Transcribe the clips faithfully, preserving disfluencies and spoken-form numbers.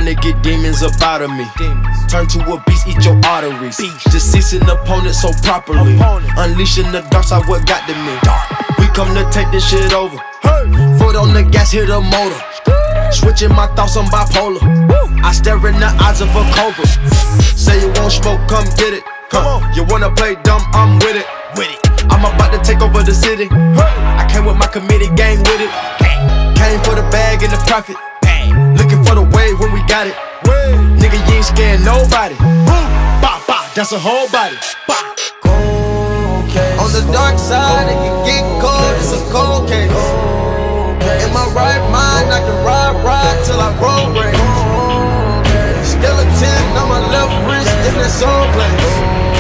to get demons up out of me. Turn to a beast, eat your arteries. Deceasing opponents so properly. Unleashing the dark side, what got to me. We come to take this shit over. Foot on the gas, hit the motor. Switching my thoughts, I'm bipolar. I stare in the eyes of a cobra. Say you won't smoke, come get it. Come on, you wanna play dumb, I'm with it. With it. I'm about to take over the city. I came with my committed gang with it. Came for the bag and the profit. Looking for the wave when we got it. Nigga, you ain't scared nobody. Bah, bah, that's a whole body. Bah. On the dark side, it can get cold, it's a cold case. In my right mind, I can ride, ride till I roll break. Still a ten on my left wrist in that soul place.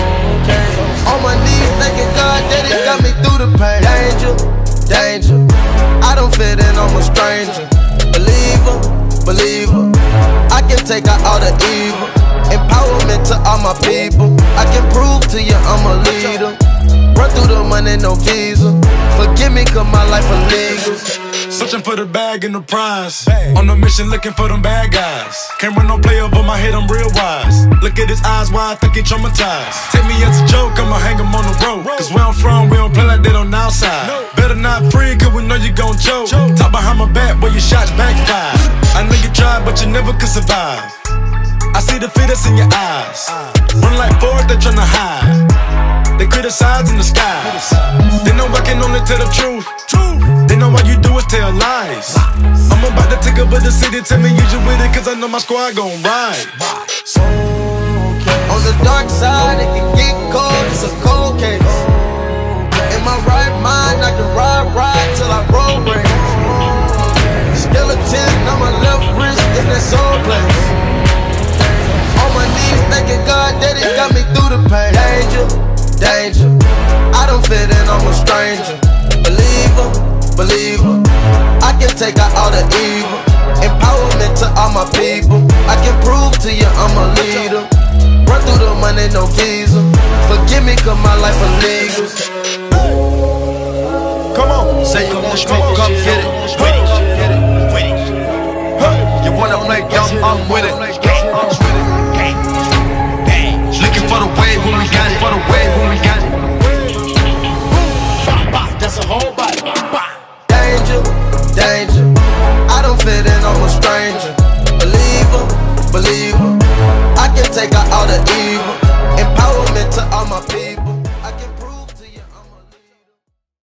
On my knees, thanking God that He got me through the pain. Danger, danger, I don't fit in, I'm a stranger. Believer, believer, I can take out all the evil. Empowerment to all my people. I can prove to you I'm a leader. Run through the money, no visa. Forgive me, cause my life illegal. Searching for the bag and the prize. On a mission looking for them bad guys. Can't run no play over my head, I'm real wise. Look at his eyes, why I think he traumatized. Take me as a joke, I'ma hang him on the road. Cause where I'm from, we don't play like that on the outside. Better not free, cause we know you gon' choke. Talk behind my back, boy, your shots backfire. I know you tried, but you never could survive. I see the fear that's in your eyes. Run like forward, they tryna hide. They criticize in the sky. They know I can only tell the truth. They know all you do is tell lies. I'm about to take over the city, tell me you with it, cause I know my squad gon' ride. On the dark side, it can get cold, it's a cold case. In my right mind, I can ride, ride till I roll break. Still a ten on my left wrist in that soul place. On my knees, thanking God that He got me through the pain. Danger, danger, I don't fit in, I'm a stranger. Believer, believer, I can take out all the evil. Empowerment to all my people. I can prove to you I'm a leader. Run through the money, no visa. Forgive me, cause my life illegal. Come on, say you want smoke, come get it. You wanna play dumb, I'm with it. Looking for the wave when we got it. For the wave when we got it. That's a whole body. Danger, danger, I don't fit in, I'm a stranger. Believer, believer, I can take out all the evil. Empowerment to all my people.